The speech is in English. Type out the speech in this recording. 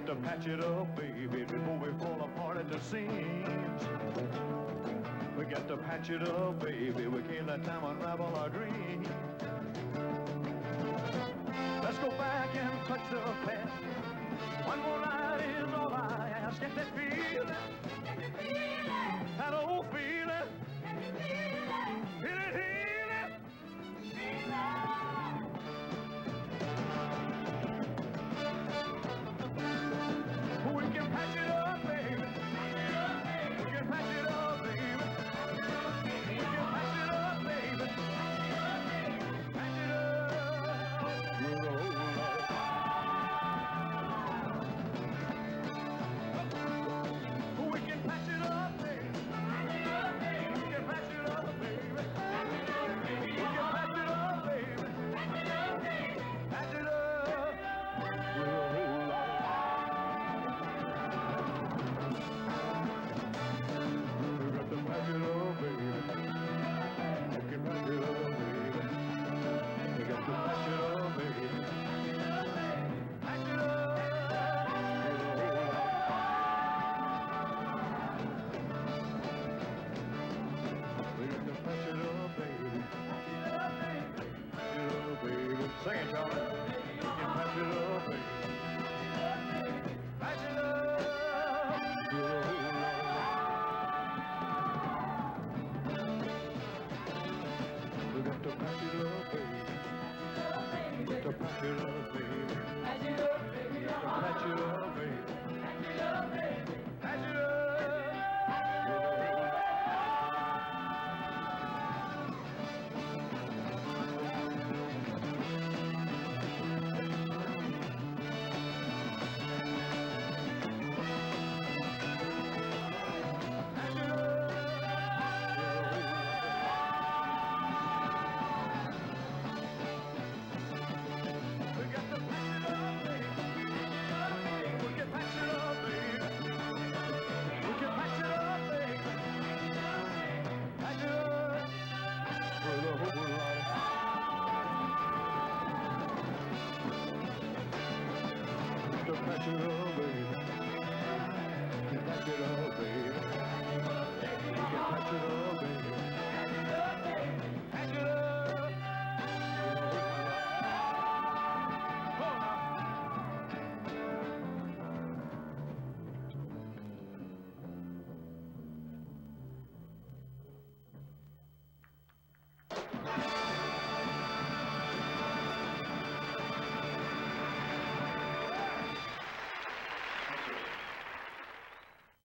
to patch it up, baby, before we fall apart at the seams. We got to patch it up, baby, we can't let time unravel our dreams. Let's go back and touch the past. One more night is all I ask. Get that feeling, that old feeling, feel it healing. We can patch it up, baby. We can patch it up, baby. We can patch it up, baby. Patch it up. We can patch it up, baby. We can patch it up, baby. We can patch it up, baby. Patch it up. Patch it up, baby. We can patch it up, baby. We got to patch it up, baby. Patch it up. We got to patch it up, baby. Patch it up, baby. Sing it, Charlie. We can patch it up, baby. Patch it up. We got to patch it up, baby. We got to patch it up, baby.